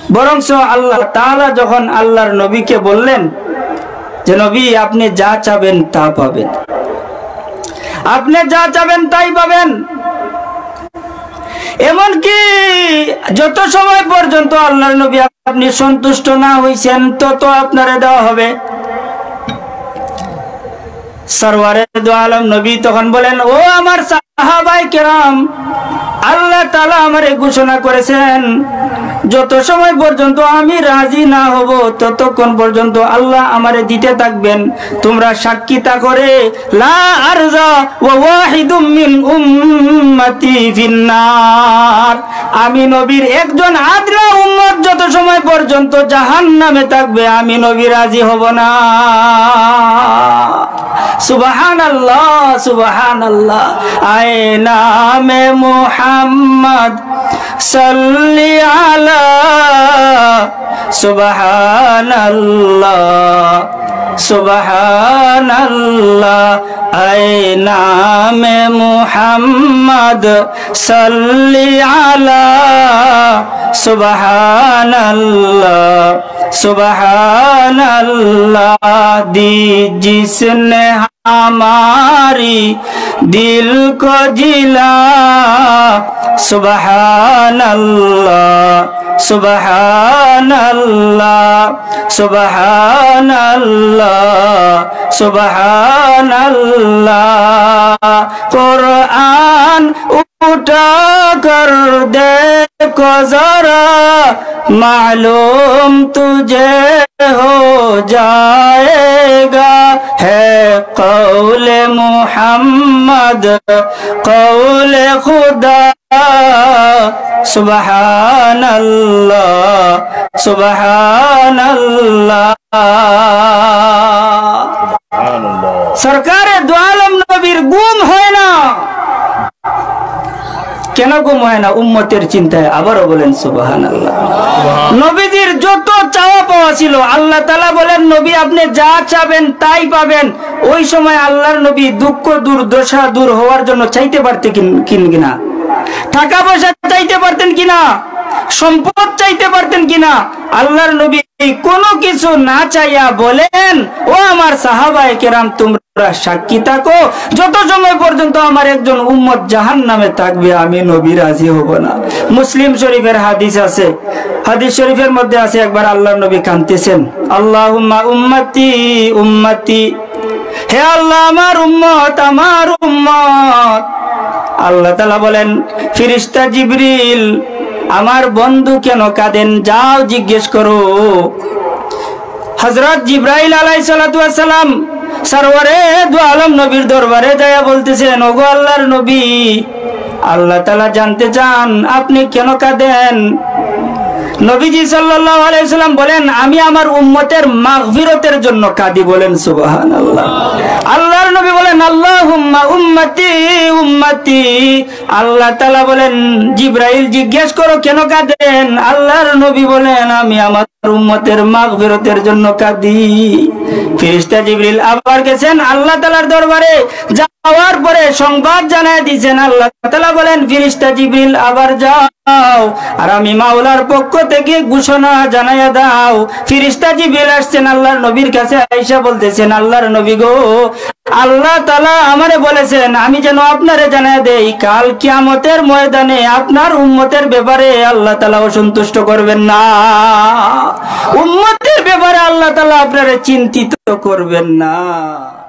বরঞ্চ আল্লাহ তাআলা যখন আল্লাহর নবীকে বললেন যে নবী আপনি যা চাবেন তা পাবেন, আপনি যা চাবেন তাই পাবেন, এমনকি যত সময় পর্যন্ত আল্লাহর নবী আপনি সন্তুষ্ট না হইছেন তত আপনারে দেওয়া হবে। সরওয়ারে দু আলম নবী তখন বলেন, ও আমার সাহাবায়ে কেরাম, আল্লাহ তাআলা আমারে ঘোষণা করেছেন যত সময় পর্যন্ত আমি রাজি না হব ততক্ষণ পর্যন্ত আল্লাহ আমারে দিতে থাকবেন। তোমরা সাক্ষী তা করে লা আরজা ওয়া ওয়াহিদুম মিন উম্মতি ফিন্নার, আমি নবীর একজন আদরা উম্মত যত সময় পর্যন্ত জাহান্নামে থাকবে আমি নবী রাজি হব না। সুবহানাল্লাহ সুবহানাল্লাহ। আয়ে নামে মুহাম্মদ সাল্লি আলা, সুবহানাল্লাহ সুবহানাল্লাহ। আয়ে নামে মুহাম্মদ সাল্লি আলা, সুবহানাল্লাহ सुबहानल्लाह। दी जिसने हमारी दिल को जिला, सुबहानल्लाह सुबहानल्लाह सुबहानल्लाह सुबहानल्लाह। कुरान उठा कर देखो जरा, मालूम तुझे हो जाएगा, है कौले मुहम्मद कौले खुदा, सुबहानल्लाह सुबहानल्लाह। सरकारे दो आलम नबीर गुम হয় না, কেন গুম হয় না? উম্মতের চিন্তায়। আবারও বলেন সুবহানাল্লাহ। নবীজির যত চাওয়া পাওয়া ছিল আল্লাহ তাআলা বলেন নবী আপনি যা চাবেন তাই পাবেন। ওই সময় আল্লাহর নবী দুঃখ দুর্দশা দূর হওয়ার জন্য চাইতে পারতেন কিনা? টাকা পয়সা চাইতে পারতেন কিনা? সম্পদ চাইতে পারতেন কিনা? আল্লাহর নবী কোনো কিছু না চাইয়া বলেন, ও আমার সাহাবায়ে কেরাম তোমরা সাক্ষী থাকো যত সময় পর্যন্ত আমার একজন উম্মত জাহান্নামে থাকবে আমি নবী রাজি হব না। মুসলিম শরীফের হাদিস আছে, হাদিস শরীফের মধ্যে আছে একবার আল্লাহর নবী কাঁদতেছেন, আল্লাহুম্মা উম্মতি উম্মতি, হে আল্লাহ আমার উম্মত আমার উম্মত। আল্লাহ তাআলা বলেন, ফেরেশতা জিবরিল আমার বন্ধু কেন কাঁদেন? যাও জিজ্ঞেস করো। হযরত জিবরাইল আলাইহিস সালাতু ওয়াস সালাম সরওয়ারে দু আলম নবীর দরবারে যায়া বলতেছেন, ওগো আল্লাহর নবী, আল্লাহ তাআলা জানতে চান আপনি কেন কাঁদেন? নবীজি সাল্লাল্লাহু আলাইহি ওয়াসাল্লাম বলেন, আমি আমার উম্মতের মাগফিরাতের জন্য কাঁদি। বলেন সুবহানাল্লাহ। আল্লাহর নবী বলেন, আল্লাহুম্মা উম্মতি উম্মতি। আল্লাহ তাআলা বলেন, জিবরাইল জিজ্ঞেস করো কেন কাঁদেন? আল্লাহর নবী বলেন, আমি আমার উম্মতের মাগফিরাতের জন্য কাঁদি। ফেরেশতা জিবরিল আবার গেছেন আল্লাহ তাআলার দরবারে, যাওয়ার পরে সংবাদ জানায় দিয়েছেন। আল্লাহ তাআলা বলেন, ফেরেশতা জিবরিল আবার যাও আর আমি মাওলার পক্ষ থেকে ঘোষণা জানাইয়া দাও। ফেরেশতা জিবরিল আসছেন আল্লাহর নবীর কাছে, আয়েশা বলতেছেন, আল্লাহর নবী গো, আল্লাহ তাআলা আমারে বলেছেন আমি যেন আপনারে জানায় দেই কাল কিয়ামতের ময়দানে আপনার উম্মতের ব্যাপারে আল্লাহ তাআলা অসন্তুষ্ট করবেন না, উম্মতের ব্যাপারে আল্লাহ তাআলা আপনারে চিন্তিত করবেন না।